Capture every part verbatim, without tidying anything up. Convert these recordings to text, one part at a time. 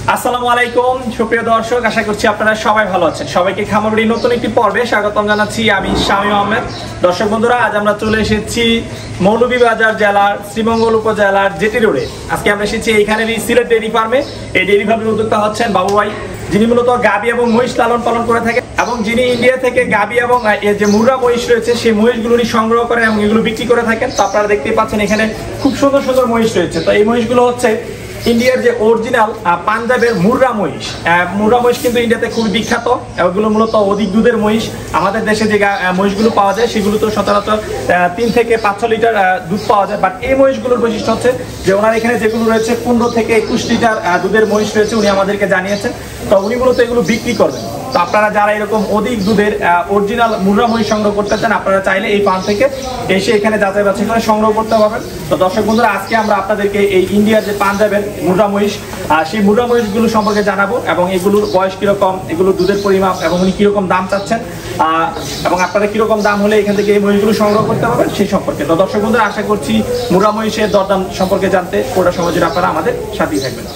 আসসালামু আলাইকুম সুপ্রিয় দর্শক, আশা করছি আপনারা সবাই ভালো আছেন। সবাইকে খামারবাড়ির নতুন একটি পর্বে স্বাগতম জানাচ্ছি। আমি শামীম আহমেদ। দর্শক বন্ধুরা, আজ আমরা চলে এসেছি মৌলভীবাজার জেলার শ্রীমঙ্গল উপজেলার জেটি রোডে। আজকে আমরা এসেছি এইখানেরই সিলেট ডেইরি ফার্মে। এই ডেইরি ফার্মের উদ্যোক্তা হচ্ছেন বাবু ভাই, যিনি মূলত গাভী এবং মহিষ লালন পালন করে থাকেন এবং যিনি ইন্ডিয়া থেকে গাভী এবং যে মুর্রা মহিষ রয়েছে সেই মহিষগুলোরই সংগ্রহ করেন এবং এগুলো বিক্রি করে থাকেন। তো আপনারা দেখতেই পাচ্ছেন এখানে খুব সুন্দর সুন্দর মহিষ রয়েছে। তো এই মহিষগুলো হচ্ছে ইন্ডিয়ার যে অরিজিনাল পাঞ্জাবের মুর্রা মহিষ। মুর্রা মহিষ কিন্তু ইন্ডিয়াতে খুবই বিখ্যাত। এগুলো মূলত অধিক দুধের মহিষ। আমাদের দেশে যে মহিষগুলো পাওয়া যায় সেগুলো তো সচরাচর তিন থেকে পাঁচ ছ লিটার দুধ পাওয়া যায়, বাট এই মহিষগুলোর বৈশিষ্ট্য হচ্ছে যে ওনার এখানে যেগুলো রয়েছে পনেরো থেকে একুশ লিটার দুধের মহিষ রয়েছে, উনি আমাদেরকে জানিয়েছেন। তো উনি মূলত এগুলো বিক্রি করবেন। তো আপনারা যারা এরকম অধিক দুধের অরিজিনাল মুর্রা মহিষ সংগ্রহ করতে চান, আপনারা চাইলে এই ফার্ম থেকে এসে এখানে যাচাই বাছাই করে সংগ্রহ করতে পারবেন। তো দর্শক বন্ধুরা, আজকে আমরা আপনাদেরকে এই ইন্ডিয়ার যে পাঞ্জাবের মুর্রা মহিষ, সেই মুর্রা মহিষগুলো সম্পর্কে জানাবো এবং এগুলোর বয়স কিরকম, এগুলোর দুধের পরিমাপ এবং উনি কিরকম দাম চাচ্ছেন এবং আপনারা কিরকম দাম হলে এখান থেকে এই মহিষগুলো সংগ্রহ করতে পারবেন সেই সম্পর্কে। তো দর্শক বন্ধুরা, আশা করছি মুর্রা মহিষের দরদাম সম্পর্কে জানতে পুরো সমাজের আপনারা আমাদের সাথেই থাকবেন।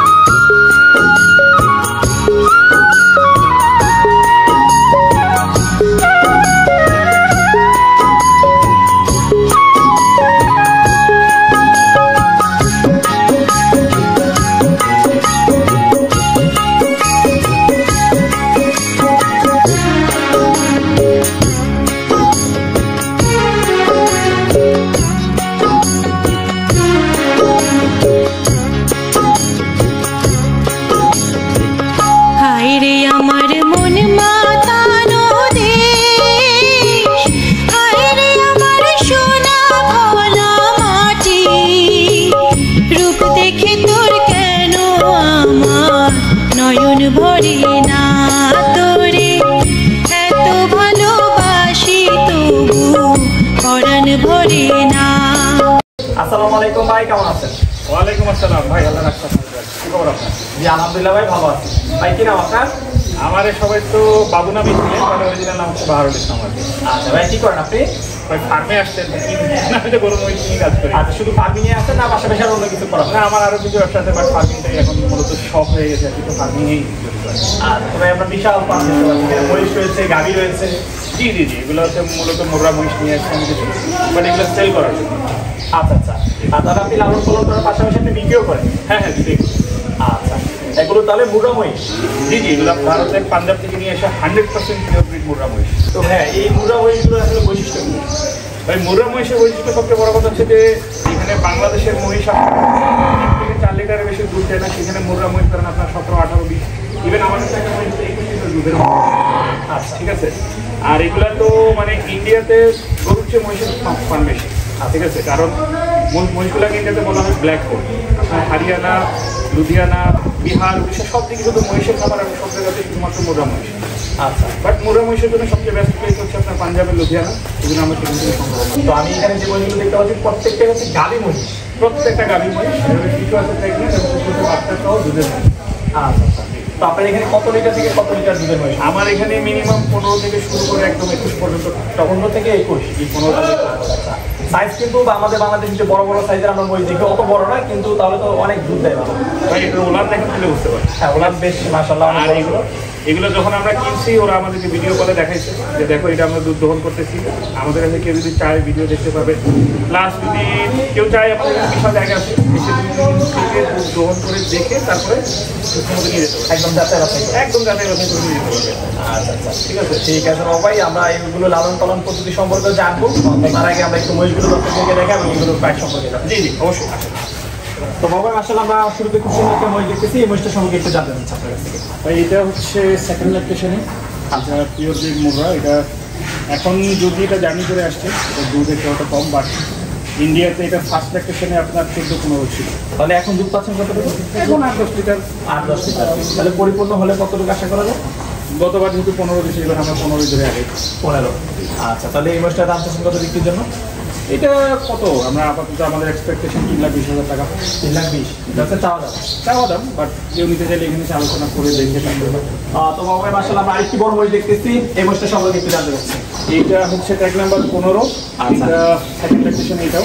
আসসালামু আলাইকুম ভাই, কেমন আছেন? ওয়ালাইকুম আসসালাম ভাই, আল্লাহ রাখছেন। কি খবর আপনার? জি আলহামদুলিল্লাহ ভাই, ভালো আছি। ভাই কি নাম আপনার? আমার সবাই তো বাবু নামই ছিলেন, মানে অরিজিনাল নাম হচ্ছে বাহারুল ইসলাম। আচ্ছা ভাই, কি করেন আপনি? ভাই ফার্মে আসছেন, আমি তো গরম মহিষ নিয়ে কাজ করি। আচ্ছা, শুধু ফার্মিং এ আছেন না পাশাপাশি অন্য কিছু করেন? না, আমার আরো কিছু ব্যবসা আছে, বাট ফার্মিংটাই এখন মূলত শখ হয়ে গেছে, কিন্তু ফার্মিংয়েই। আচ্ছা ভাই, আমরা বিশাল ফার্ম মহিষ রয়েছে, গাভী রয়েছে। জি জি জি এগুলো হচ্ছে মূলত মুর্রা মহিষ নিয়ে আসছে আমি কিছু, বাট এগুলো সেল করার জন্য। আচ্ছা আচ্ছা, আর তাহলে আপনি লালন পালন করার পাশাপাশি আপনি বিক্রিও করেন? হ্যাঁ হ্যাঁ দিদি। আচ্ছা, এগুলো তাহলে মুর্রা মহিষ? জি জি এগুলো ভারতের পাঞ্জাব থেকে নিয়ে আসা hundred percent pure breed Murrah মহিষ। তো হ্যাঁ, এই মুর্রা মহিষগুলো আসলে বৈশিষ্ট্য কি? ভাই মুর্রা মহিষের বৈশিষ্ট্য সবচেয়ে বড় কথা হচ্ছে যে এখানে বাংলাদেশের মহিষ থেকে চার লিটারের বেশি দুধ দেয় না, সেখানে মুর্রা মহিষ ধরেন আপনার সতেরো আঠারো বিশ, ইভেন আমাদের একটা মহিষ একুশ লিটার দুধের। আচ্ছা ঠিক আছে। আর এগুলা তো মানে ইন্ডিয়াতে গরুর চেয়ে মহিষের ফার্ম বেশি, ঠিক আছে, কারণ মহিষগুলাকে ইন্ডিয়াতে বলা হয় ব্ল্যাক হোল। আপনার হরিয়ানা, লুধিয়ানা, বিহার, উড়িষ্যা সব দিকে শুধু মহিষের খাবার, আমি সব জায়গাতে শুধুমাত্র মুর্রা মহিষ। আচ্ছা, বাট মুর্রা মহিষের জন্য সবচেয়ে বেস্ট প্লেস হচ্ছে আপনার পাঞ্জাবের লুধিয়ানা, সেগুলো আমরা সেখান থেকে সংগ্রহ করি। তো আমি এখানে যে মহিষগুলো দেখতে পাচ্ছি প্রত্যেকটা হচ্ছে গাভী মহিষ। প্রত্যেকটা গাভী মহিষ, কিছু আছে প্রেগনেন্ট এবং কিছু বাচ্চা সহ দুধের মহিষ। আচ্ছা আচ্ছা, তো আপনার এখানে কত লিটার থেকে কত লিটার দুধের মহিষ? আমার এখানে মিনিমাম পনেরো থেকে শুরু করে একদম একুশ পর্যন্ত। পনেরো থেকে একুশ? এই পনেরো লিটার। আচ্ছা, সাইজ কিন্তু আমাদের বাংলাদেশে যে বড় বড় সাইজের আমরা মহিষ দেখি অত বড় না, কিন্তু তাহলে তো অনেক দুধ দেয় ভালো। ভাই এটা ওলার দেখেন তুলে বুঝতে পারি। হ্যাঁ, ওলার বেশ মাশাআল্লাহ। আর এগুলো এগুলো যখন আমরা কিনছি ওরা আমাদেরকে ভিডিও কলে দেখাইছে যে দেখো এটা আমরা দুধ দহন করতেছি। আমাদের কাছে কেউ যদি চায় ভিডিও দেখতে পাবে, প্লাস যদি কেউ চায় আমাদের কাছে বিশাল জায়গা আছে, এসে থেকে দুধ দহন করে দেখে তারপরে নিয়ে যেতে পারবে। একদম যাচাই বাছাই করে? একদম যাচাই বাছাই করে নিয়ে যেতে পারবে। আচ্ছা আচ্ছা, ঠিক আছে ঠিক আছে ভাই, আমরা এইগুলো লালন পালন পদ্ধতি সম্পর্কে জানবো। তার আগে আমরা একটু মহিষগুলো দর্শকদেরকে দেখাই এবং এগুলোর প্রাইস সম্পর্কে জানবো। জি জি অবশ্যই। তো বাবা, আসলে আমরা শুরুতে খুব সুন্দর একটা মহিষ দেখতেছি, এই মহিষটা সম্পর্কে একটু জানতে চাচ্ছি আপনার কাছ থেকে। ভাই এটা হচ্ছে সেকেন্ড ল্যাকটেশনে, আচ্ছা পিওর ব্রিড মুর্রা। এটা এখন যদি এটা জার্নি করে আসছে, এটা দুধ একটু একটা কম, বাট ইন্ডিয়াতে এটা ফার্স্ট ল্যাকটেশনে আপনার চোদ্দো পনেরো ছিল। তাহলে এখন দুধ পাচ্ছেন কতটুকু? এখন আট দশ লিটার। আট দশ লিটার। তাহলে পরিপূর্ণ হলে কতটুকু আশা করা যায়? গতবার যেহেতু পনেরো দিয়েছি, এবার আমরা পনেরোই ধরে আগে। পনেরো। আচ্ছা, তাহলে এই মহিষটার দাম চাচ্ছেন কত বিক্রির জন্য? এটা কত আমরা আপাতত আমাদের এক্সপেকটেশন তিন লাখ বিশ হাজার টাকা। তিন লাখ বিশ যাচ্ছে চাওয়া দাম? চাওয়া দাম, বাট কেউ নিতে চাইলে এখানে আলোচনা করে দেখে থাকবে। তো বাবা মাশাআল্লাহ, আমরা আরেকটি বড় মহিষ দেখতেছি, এই মহিষটা সম্পর্কে একটু জানতে চাচ্ছি। এইটা হচ্ছে ট্যাগ নাম্বার পনেরো। আচ্ছা, এটা সেকেন্ড ল্যাকটেশন। এটাও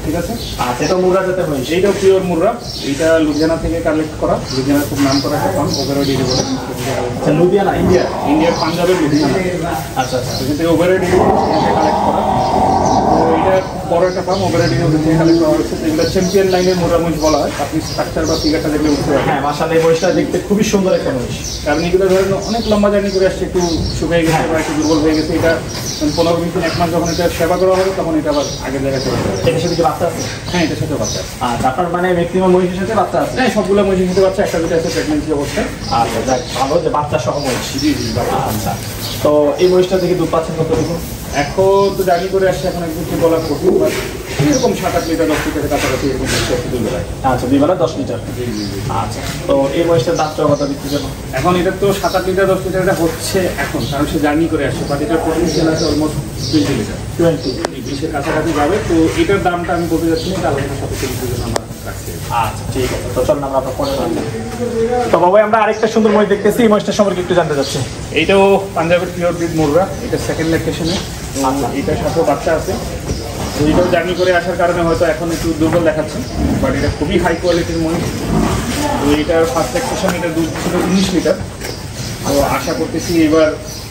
ঠিক আছে। আচ্ছা, এটা মুররা জাতের মহিষ। এইটাও পিওর মুররা, এইটা লুধিয়ানা থেকে কালেক্ট করা, লুধিয়ানা খুব নাম করা একটা ফার্ম, ওভারওয়েট ডেরি বলে। আচ্ছা, লুধিয়ানা ইন্ডিয়া, ইন্ডিয়ার পাঞ্জাবের লুধিয়ানা। আচ্ছা আচ্ছা, ওখান থেকে ওভারওয়েট ডেরি কালেক্ট করা। তো এটা বড় একটা ফার্ম, ওভারওয়েট ডেরি ওখান থেকে কালেক্ট করা হচ্ছে। তো এগুলো চ্যাম্পিয়ন লাইনের মুররা মহিষ বলা হয়। আপনি স্ট্রাকচার বা ফিগারটা দেখলে বুঝতে পারবেন। হ্যাঁ মাশাআল্লাহ, এই মহিষটা দেখতে খুবই সুন্দর একটা মহিষ। কারণ এগুলো ধরেন অনেক লম্বা জার্নি করে আসছে, একটু শুকিয়ে গেছে বা একটু দুর্বল হয়ে গেছে। এটা পনেরো বিশ দিন এক মাস যখন এটা সেবা করা হবে তখন এটা আবার আগের জায়গায় চলে যাবে। এটার সাথে কি বাচ্চা আছে? হ্যাঁ, এটার সাথে বাচ্চা আছে। আচ্ছা, আপনার মানে ম্যাক্সিমাম মহিষের সাথে বাচ্চা আছে? হ্যাঁ, সবগুলো মহিষের সাথে বাচ্চা, একটা দুটো আছে প্রেগনেন্সি অবস্থায়। আচ্ছা, যাক ভালো যে বাচ্চা সহ মহিষ। জি জি। আচ্ছা, তো এই মহিষটা থেকে দুধ পাচ্ছেন কতটুকু? এখন তো জার্নি করে আসছে, এখন একটু কি বলা কঠিন, বাট এরকম সাত আট লিটার দশ লিটারের কাছাকাছি এরকম দুই বেলায়। আচ্ছা, দুই বেলা দশ লিটার। জি জি জি। আচ্ছা, তো এই মহিষটার দাঁতটা কত বিক্রি করবো? এখন এটা তো সাত আট লিটার দশ লিটার এটা হচ্ছে এখন, কারণ সে জার্নি করে আসছে, বাট এটার পটেনশিয়াল আছে অলমোস্ট টোয়েন্টি লিটার, টোয়েন্টি বিশের কাছাকাছি যাবে। তো এটার দামটা আমি বলতে যাচ্ছি না, এটা আলোচনার সাথে কিছুর জন্য আমরা রাখছি। আচ্ছা ঠিক আছে, তো চলুন আমরা আপনার ফোনে রাখি। তো বাবা, আমরা আরেকটা সুন্দর মহিষ দেখতেছি, এই মহিষটার সম্পর্কে একটু জানতে চাচ্ছি। এইটাও পাঞ্জাবের পিওর ব্রিড মুররা, এটা সেকেন্ড ল্যাকটেশনে। আচ্ছা। এটার সাথেও বাচ্চা আছে। তো এটাও জার্নি করে আসার কারণে হয়তো এখন একটু দুর্বল দেখাচ্ছে, বাট এটা খুবই হাই কোয়ালিটির মহিষ। তো এটার ফার্স্ট ল্যাকটেশন, এটা দুধ ছিল উনিশ লিটার। তো আশা করতেছি এবার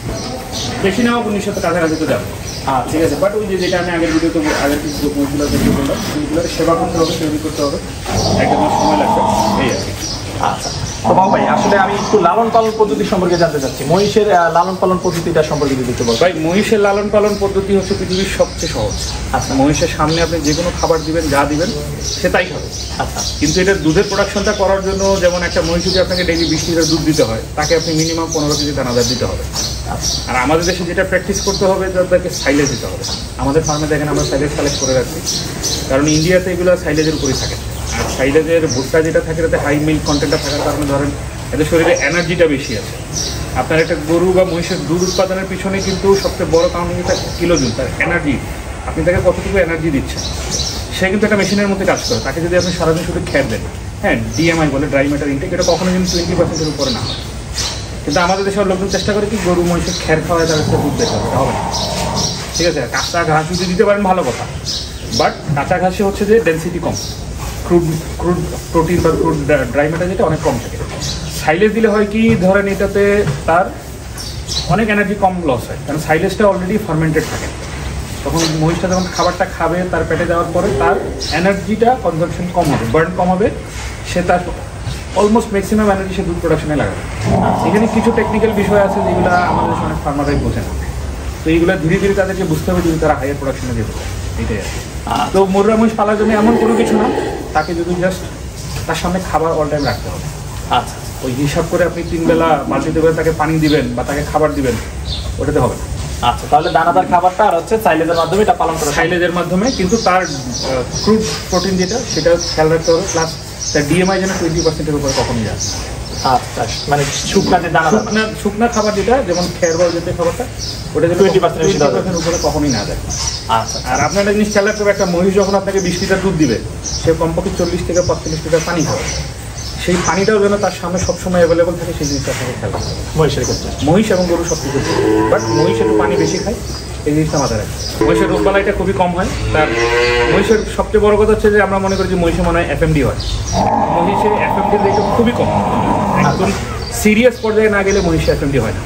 বেশি নাও উনিশ হাজার কাছাকাছি তো যাবো। হ্যাঁ ঠিক আছে, বাট ওই যে যেটা আমি আগের ভিডিওতে আগের কিছু মহিষগুলো দেখে বললাম, সেইগুলোর সেবা করতে হবে, তৈরি করতে হবে, একটা মাস সময় লাগবে, এই আর কি। আচ্ছা, তো বাবা ভাই, আসলে আমি একটু লালন পালন পদ্ধতি সম্পর্কে জানতে চাচ্ছি। মহিষের আহ, লালন পালন পদ্ধতিটা সম্পর্কে যদি একটু বলবেন। ভাই, মহিষের লালন পালন পদ্ধতি হচ্ছে পৃথিবীর সবচেয়ে সহজ। আচ্ছা। মহিষের সামনে আপনি যে কোনো খাবার দিবেন, যা দিবেন সে তাই খাবে। আচ্ছা। কিন্তু এটা দুধের প্রোডাকশনটা করার জন্য, যেমন একটা মহিষ যদি আপনাকে ডেইলি বিশ লিটার দুধ দিতে হয়, তাকে আপনি মিনিমাম পনেরো কেজি দানাদার দিতে হবে। আচ্ছা। আর আমাদের দেশে যেটা প্র্যাকটিস করতে হবে, তাদেরকে সাইলেজ দিতে হবে। আমাদের ফার্মে দেখেন আমরা সাইলেজ কালেক্ট করে রাখছি, কারণ ইন্ডিয়াতে এগুলো সাইলেজের উপরই থাকে। আর সাইলেজের ভুট্টা যেটা থাকে, তাতে হাই মিল্ক কন্টেন্টটা থাকার কারণে ধরেন এদের শরীরে এনার্জিটা বেশি আছে। আপনার একটা গরু বা মহিষের দুধ উৎপাদনের পিছনে কিন্তু সবচেয়ে বড় কারণ কিন্তু তার কিলোজুল, তার এনার্জি। আপনি তাকে কতটুকু এনার্জি দিচ্ছেন, সে কিন্তু একটা মেশিনের মধ্যে কাজ করে। তাকে যদি আপনি সারাদিন শুধু খ্যাট দেন, হ্যাঁ ডিএমআই বলে, ড্রাই ম্যাটার ইনটেক, এটা কখনো কিন্তু টোয়েন্টি পার্সেন্টের উপরে না হয়। কিন্তু আমাদের দেশের লোকজন চেষ্টা করে কি গরু মহিষের খ্যার খাওয়ায় তাদের দুধ বেশি হবে, হবে না। ঠিক আছে, কাঁচা ঘাস যদি দিতে পারেন ভালো কথা, বাট কাঁচা ঘাসে হচ্ছে যে ডেনসিটি কম, ক্রুড ক্রুড প্রোটিন বা ক্রুড ড্রাই ম্যাটার যেটা অনেক কম থাকে। সাইলেজ দিলে হয় কি, ধরেন এটাতে তার অনেক এনার্জি কম লস হয়, কারণ সাইলেজটা অলরেডি ফার্মেন্টেড থাকে। তখন মহিষটা যখন খাবারটা খাবে, তার পেটে যাওয়ার পরে তার এনার্জিটা কনজাম্পশন কম হবে, বার্ন কম হবে, সে তার অলমোস্ট ম্যাক্সিমাম এনার্জি সে দুধ প্রোডাকশনে লাগাবে। এখানে কিছু টেকনিক্যাল বিষয় আছে যেগুলো আমাদের দেশে অনেক ফার্মারাই বোঝে না। তো এইগুলো ধীরে ধীরে তাদেরকে বুঝতে হবে যদি তারা হাইয়ার প্রোডাকশনে যেতে পারে, এটাই আর কি। তো মুররা মহিষ পালার জন্য এমন কোনো কিছু না, তাকে যদি জাস্ট তার সামনে খাবার অল টাইম রাখতে হবে। আচ্ছা, ওই হিসাব করে আপনি তিন বেলা বালতি দেবেন, তাকে পানি দিবেন বা তাকে খাবার দিবেন, ওটাতে হবে না। আচ্ছা, তাহলে দানাদার খাবারটা আর হচ্ছে সাইলেজের মাধ্যমে এটা পালন করা। সাইলেজের মাধ্যমে, কিন্তু তার ক্রুড প্রোটিন যেটা, সেটা খেয়াল রাখতে হবে। প্লাস তার ডিএমআই যেন টোয়েন্টি পার্সেন্টের উপরে কখনই যায়। আচ্ছা, মানে শুকনা যে দানা শুকনা শুকনা খাবার যেটা, যেমন খেয়ার বা জাতীয় খাবারটা, ওটা যেন টোয়েন্টি পার্সেন্টের উপরে কখনই না যায়। আচ্ছা। আর আপনার একটা জিনিস খেয়াল রাখতে হবে, একটা মহিষ যখন আপনাকে বিশ লিটার দুধ দিবে, সে কমপক্ষে চল্লিশ থেকে পঁয়তাল্লিশ লিটার পানি খাবে। সেই পানিটাও যেন তার সামনে সবসময় অ্যাভেলেবল থাকে, সেই জিনিসটা আপনাকে খেয়াল রাখতে হবে মহিষের ক্ষেত্রে। মহিষ এবং গরু সব কিছু, বাট মহিষ একটু পানি বেশি খায়, এই জিনিসটা মাথায় রাখে। মহিষের রোগবালাইটা খুবই কম হয়। তার মহিষের সবচেয়ে বড় কথা হচ্ছে যে আমরা মনে করি যে মহিষে মনে হয় এফএমডি হয়, মহিষে এফএমডির রেটটা খুবই কম। একদম সিরিয়াস পর্যায়ে না গেলে মহিষে এফএমডি হয় না,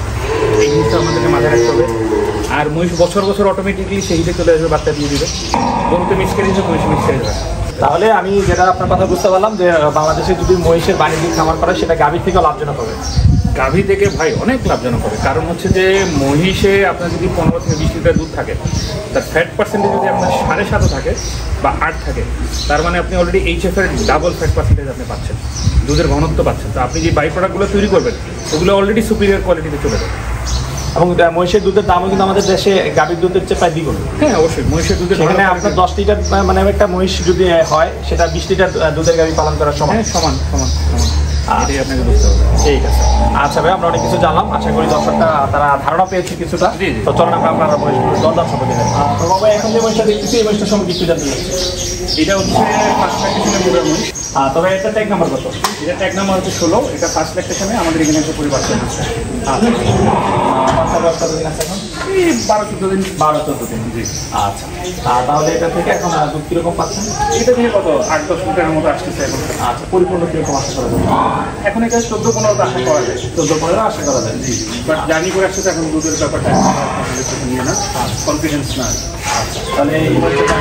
এই জিনিসটা আমাদেরকে মাথায় রাখতে হবে। আর মহিষ বছর বছর অটোমেটিকলি সেই হিটে চলে আসবে, বাচ্চা দিয়ে দিবে। গরুতে মিসক্যারেজ হয়, মহিষে মিসক্যারেজ হয়। তাহলে আমি যেটা আপনার কথা বুঝতে পারলাম যে বাংলাদেশে যদি মহিষের বাণিজ্যিক খামার করে, সেটা গাভীর থেকে লাভজনক হবে। গাভী থেকে ভাই অনেক লাভজনক হবে, কারণ হচ্ছে যে মহিষে আপনার যদি পনেরো থেকে বিশ লিটার দুধ থাকে, তার ফ্যাট পার্সেন্টেজ যদি আপনার সাড়ে সাতও থাকে বা আট থাকে, তার মানে আপনি অলরেডি এইচএফ এর ডাবল ফ্যাট পার্সেন্টেজ আপনি পাচ্ছেন, দুধের ঘনত্ব পাচ্ছেন। তো আপনি যে বাই প্রোডাক্টগুলো তৈরি করবেন, ওগুলো অলরেডি সুপিরিয়র কোয়ালিটিতে চলে যাবে। এবং মহিষের দুধের দামও কিন্তু আমাদের দেশে গাভীর দুধের চেয়ে প্রায় দ্বিগুণ। হ্যাঁ অবশ্যই, মহিষের দুধের সেখানে আপনার দশ লিটার মানে একটা মহিষ যদি হয়, সেটা বিশ লিটার দুধের গাভী পালন করার সময় সমান সমান সমান এটাই আপনাকে বুঝতে হবে। ঠিক আছে, আচ্ছা ভাই, আমরা অনেক কিছু জানলাম। আশা করি দর্শকরা তারা ধারণা পেয়েছে কিছুটা। জি, জি। তো চলুন আমরা আপনারা মহিষগুলোর দরদাম সম্পর্কে জানি। তো বাবা, এখন যে মহিষটা দেখতেছি, এই মহিষটা সম্পর্কে একটু জানতে চাচ্ছি। এটা হচ্ছে ফার্স্ট প্র্যাকটিসের মুররা মহিষ। আর তবে এটা ট্যাগ নাম্বার কত? এটা ট্যাগ নাম্বার হচ্ছে ষোলো, এটা ফার্স্ট ল্যাকটেশনে আমাদের এখানে একটা পরিবার চলছে। আচ্ছা, বাচ্চার বয়স কতদিন আছে এখন? এই বারো চোদ্দো দিন। বারো চোদ্দো দিন। জি। আচ্ছা, আর তাহলে এটা থেকে এখন আহ, দুধ কিরকম পাচ্ছেন? এটা থেকে কত আট দশ লিটারের মতো আসতেছে এখন। আচ্ছা, পরিপূর্ণ কিরকম আশা করা যায়? এখন এটা চোদ্দো পনেরো আশা করা যায়। চোদ্দো পনেরো আশা করা যায়। জি, বাট জার্নি করে আসছে তো এখন দুধের ব্যাপারটা নিয়ে না, কনফিডেন্স না। আচ্ছা, তাহলে এই বাচ্চাটা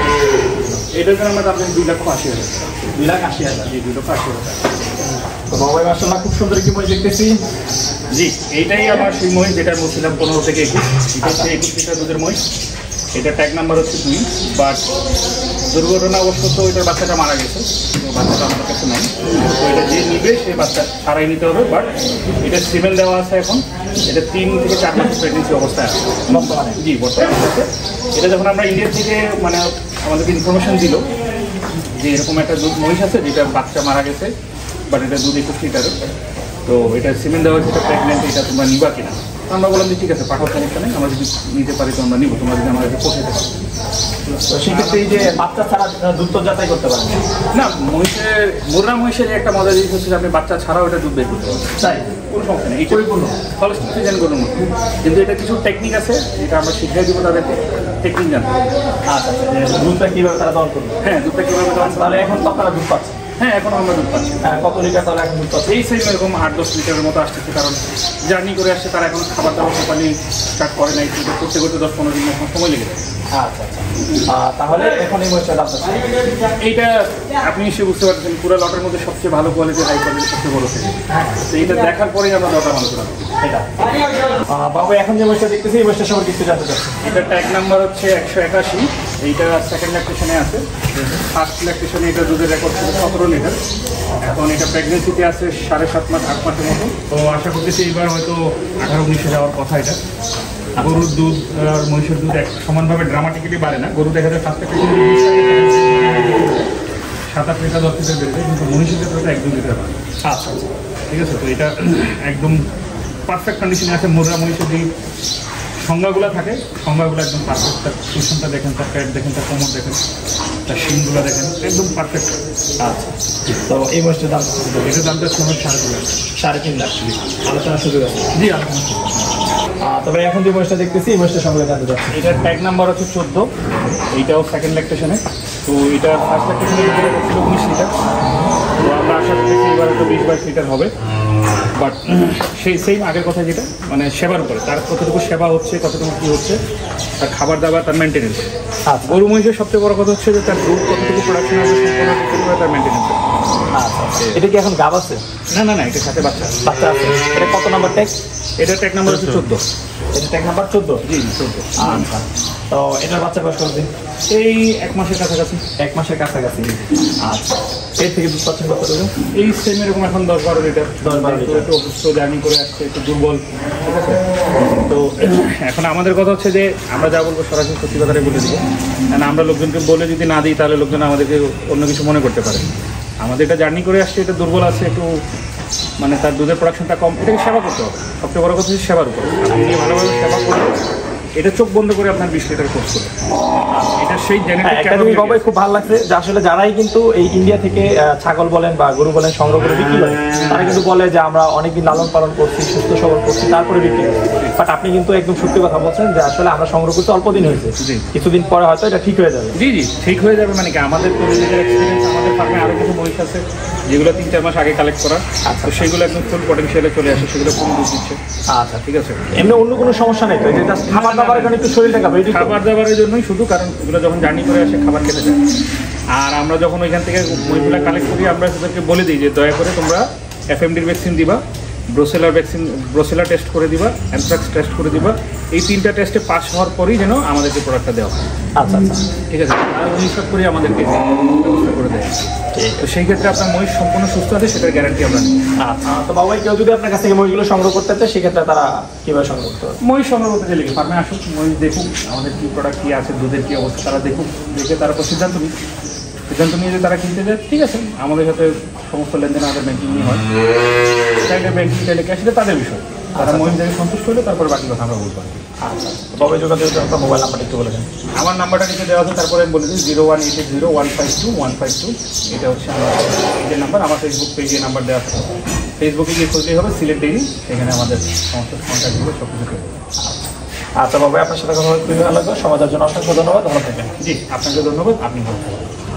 এটার জন্য আমরা দাম দুই লক্ষ আশি হাজার টাকা। দুই লাখ আশি হাজার। জি, দুই লক্ষ আশি হাজার টাকা। তো বাবাই মাসাল্লাহ খুব সুন্দর কি মই দেখতেছি। জি, এইটাই আমার সেই মই যেটা বলছিলাম পনেরো থেকে একুশ। এটা হচ্ছে একুশ লিটার দুধের মই। এটা ট্যাগ নাম্বার হচ্ছে দুই, বাট দুর্ঘটনা অবশ্য ওইটার বাচ্চাটা মারা গেছে, তো বাচ্চাটা আমাদের কাছে নেই। তো এটা যে নিবে সে বাচ্চা ছাড়াই নিতে হবে, বাট এটা সিমেল দেওয়া আছে এখন। এটা তিন থেকে চার মাসের প্রেগনেন্সি অবস্থায় আছে বর্তমানে। জি, বর্তমানে আছে। এটা যখন আমরা ইন্ডিয়া থেকে মানে আমাদেরকে ইনফরমেশন দিল যে এরকম একটা দুধ মহিষ আছে যেটা বাচ্চা মারা গেছে, বাট এটা দুধ একুশ লিটারের, তো এটা সিমেন্ট দেওয়া যেটা প্রেগনেন্ট, এটা তোমরা নিবা কিনা? তো আমরা বললাম যে ঠিক আছে, পাঠাও, সমস্যা নেই, আমরা যদি নিতে পারি তো আমরা নিবো, তোমরা যদি আমাদেরকে পৌঁছাতে পারো। তো সেক্ষেত্রে এই যে বাচ্চা ছাড়া দুধ তো যাচাই করতে পারেন না, মহিষের মুর্রা মহিষের একটা মজার জিনিস হচ্ছে যে আপনি বাচ্চা ছাড়াও এটা দুধ বের করতে পারবেন, তাই? কোনো সমস্যা নেই, এই পরিপূর্ণ হলস্টিন ফ্রিজিয়ান গরুর মতো। কিন্তু এটা কিছু টেকনিক আছে, এটা আমরা শিখিয়ে দিব তাদেরকে, টেকনিক জানতে হবে। আচ্ছা, আচ্ছা, দুধটা কীভাবে তারা দহন করবে? হ্যাঁ, দুধটা কীভাবে দেওয়া হয়? তাহলে এখন তো আপনারা দুধ পাচ্ছেন? হ্যাঁ, এখন আমরা দুধ পাচ্ছি। হ্যাঁ, কত লিটার তাহলে এখন দুধ পাচ্ছেন? এই সেম এরকম আট দশ লিটারের মতো আসতেছে, কারণ জার্নি করে আসছে, তারা এখন খাবার দাবার প্রপারলি স্টার্ট করে নাই, কিন্তু করতে করতে দশ পনেরো দিন এখন সময় লেগে যায়। আচ্ছা, আচ্ছা, আহ, তাহলে এখন এই মহিষটার দাম আছে? এইটা আপনি নিশ্চয়ই বুঝতে পারছেন, পুরো লটের মধ্যে সবচেয়ে ভালো কোয়ালিটির, হাই কোয়ালিটির সবচেয়ে বড় থেকে। তো এইটা দেখার পরেই আমরা লটা ভালো করে দেবো। এটা আহ, বাবু এখন যে মহিষটা দেখতেছি এই মহিষটা সবার কিছু জানতে চাচ্ছি। এটা ট্যাগ নাম্বার হচ্ছে একশো একাশি। এইটা সেকেন্ড ল্যাকটেশনে আছে। ফার্স্ট ল্যাকটেশনে এটা দুধের রেকর্ড ছিল সতেরো লিটার, এখন এটা প্রেগনেন্সিতে আছে সাড়ে সাত মাস আট মাসের মতো। তো আশা করতেছি এইবার হয়তো আঠারো উনিশে যাওয়ার কথা। এটা গরুর দুধ আর মহিষের দুধ এক সমানভাবে ড্রামাটিক্যালি বাড়ে না। গরু দেখা যায় ফার্স্ট ল্যাকটেশনে সাত আট লিটার দশ লিটার বেড়েছে, কিন্তু মহিষের ক্ষেত্রে এটা এক দু লিটার বাড়ে। আচ্ছা, ঠিক আছে, তো এটা একদম পারফেক্ট কন্ডিশনে আছে। মুর্রা মহিষের যে সংজ্ঞাগুলো থাকে, সংজ্ঞাগুলো একদম পারফেক্ট। তার কুশনটা দেখেন, তার প্যাট দেখেন, তার কোমর দেখেন, তার শিংগুলো দেখেন, একদম পারফেক্ট। আচ্ছা, তো এই মহিষটার দাম কত? এটার দামটা সময় সাড়ে তিন লাখ। সাড়ে তিন লাখ। আলোচনার সুযোগ আছে? জি, আলোচনা করবো। আহ, তবে এখন যে মহিষটা দেখতেছি এই মহিষটা সম্পর্কে জানতে চাচ্ছি। এটার ট্যাগ নাম্বার হচ্ছে চোদ্দো। এইটাও সেকেন্ড ল্যাকটেশনে। তো এটা ফার্স্ট ল্যাকটেশনে ছিল উনিশ লিটার। তো আমরা আশা করছি এবার হয়তো বিশ বাইশ লিটার হবে। বাট সেই সেম আগের কথা, যেটা মানে সেবার উপরে, তার কতটুকু সেবা হচ্ছে, কতটুকু কী হচ্ছে, তার খাবার দাবার, তার মেনটেনেন্স। আচ্ছা, গরু মহিষের সবচেয়ে বড় কথা হচ্ছে যে তার দুধ কতটুকু প্রোডাকশন হবে, সম্পূর্ণ তার মেনটেনেন্স। আচ্ছা, এটা কি এখন গাব আছে? না না না, এটার সাথে বাচ্চা। বাচ্চা আছে? এটা কত নাম্বার ট্যাগ? এটা ট্যাগ নাম্বার হচ্ছে চোদ্দো। এটা ট্যাগ নাম্বার চোদ্দো? জি, চোদ্দো। আচ্ছা, তো এটার বাচ্চা বয়স কতদিন? এই এক মাসের কাছাকাছি। এক মাসের কাছাকাছি। আচ্ছা, এর থেকে দুধ পাচ্ছেন কতটুকু? এই সেম এরকম এখন দশ বারো লিটার। দশ বারো লিটার। একটু অসুস্থ, জার্নি করে আসছে, একটু দুর্বল। ঠিক আছে, তো এখন আমাদের কথা হচ্ছে যে আমরা যা বলবো সরাসরি সত্যি কথাটাই বলে দিব। কারণ আমরা লোকজনকে বলে যদি না দিই তাহলে লোকজন আমাদেরকে অন্য কিছু মনে করতে পারে। আমাদের এটা জার্নি করে আসছে, এটা দুর্বল আছে, একটু মানে তার দুধের প্রোডাকশনটা কম, এটাকে সেবা করতে হবে। সবচেয়ে বড় কথা হচ্ছে সেবার উপর। আপনি ভালোভাবে সেবা করলে এটা চোখ বন্ধ করে আপনার বিশ লিটার কোর্স করে, এটা সেই হ্যাঁ, একটা জিনিস বাবাই খুব ভালো লাগছে যে আসলে যারাই কিন্তু এই ইন্ডিয়া থেকে আহ, ছাগল বলেন বা গরু বলেন সংগ্রহ করে বিক্রি করে, তারা কিন্তু বলে যে আমরা অনেকদিন লালন পালন করছি, সুস্থ সবল করছি, তারপরে বিক্রি করছি। বাট আপনি কিন্তু একদম সত্যি কথা বলছেন যে আসলে আমরা সংগ্রহ করতে অল্প দিন হয়েছে, জি। কিছুদিন পরে হয়তো এটা ঠিক হয়ে যাবে। জি জি ঠিক হয়ে যাবে। মানে কি আমাদের তো নিজেদের এক্সপিরিয়েন্স, আমাদের ফার্মে আরও কিছু মহিষ আছে যেগুলো তিন চার মাস আগে কালেক্ট করা, তো সেগুলো একদম ফুল পটেনশিয়ালে চলে আসে, সেগুলো ফুল দুধ দিচ্ছে। আচ্ছা, ঠিক আছে, এমনি অন্য কোনো সমস্যা নেই তো? এই যে just খাবার দাবারের কারণে একটু শরীরটা খাবে, এই খাবার দাবারের জন্যই শুধু, কারণ এগুলো যখন জার্নি করে আসে খাবার খেতে যায়। আর আমরা যখন ওইখান থেকে মহিষগুলো কালেক্ট করি, আমরা তাদেরকে বলে দিই যে দয়া করে তোমরা এফএমডির ভ্যাকসিন দিবা, ব্রোসেলার ভ্যাকসিন ব্রোসেলা টেস্ট করে দিবা, অ্যানথ্রাক্স টেস্ট করে দিবা। এই তিনটা টেস্টে পাস হওয়ার পরেই যেন আমাদেরকে প্রোডাক্টটা দেওয়া হয়। আচ্ছা, আচ্ছা, ঠিক আছে, আর উনি সব করে আমাদেরকে ব্যবস্থা করে দেয়। তো সেই ক্ষেত্রে আপনার মহিষ সম্পূর্ণ সুস্থ আছে, সেটার গ্যারান্টি আমরা নিই। আচ্ছা। তো বাবাই কেউ যদি আপনার কাছ থেকে মহিষগুলো সংগ্রহ করতে চায় সেক্ষেত্রে তারা কীভাবে সংগ্রহ করতে পারে? মহিষ সংগ্রহ করতে চাইলে কি ফার্মে আসুক, মহিষ দেখুক আমাদের কী প্রোডাক্ট কী আছে, দুধের কী অবস্থা তারা দেখুক, দেখে তারপর সিদ্ধান্ত নিই। সিদ্ধান্ত নিয়ে যদি তারা কিনতে যায় ঠিক আছে, আমাদের সাথে সমস্ত লেনদেন আমাদের ব্যাংকিং নিয়ে হয়। চাইলে ব্যাংকিং চাইলে ক্যাশ, এটা তাদের বিষয়। তারা মহিষ দেখে সন্তুষ্ট হলে তারপরে বাকি কথা আমরা বলতে পারি। আচ্ছা, তবে যোগাযোগের জন্য মোবাইল নাম্বারটা একটু বলে দেন। আমার নাম্বারটা নিচে দেওয়া আছে, তারপরে আমি বলে দিই zero one eight zero one five two one five two এটা হচ্ছে আমার পেজের নাম্বার। আমার ফেসবুক পেজে নাম্বার দেওয়া আছে, ফেসবুকে গিয়ে খুঁজলেই হবে সিলেট ডেইরি, সেখানে আমাদের সমস্ত কন্ট্যাক্টগুলো সব কিছু পেয়ে যাবে। আচ্ছা বাবা, আপনার সাথে কথা বলে খুবই ভালো লাগলো। সমাজের জন্য অসংখ্য ধন্যবাদ, ভালো থাকবেন। জি, আপনাকে ধন্যবাদ, আপনি ভালো থাকবেন।